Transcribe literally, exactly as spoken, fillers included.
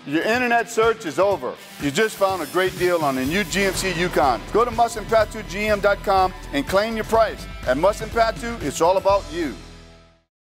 Your internet search is over. You just found a great deal on the new G M C Yukon. Go to Musson Patout G M dot com and claim your price. At Musson Patout, it's all about you.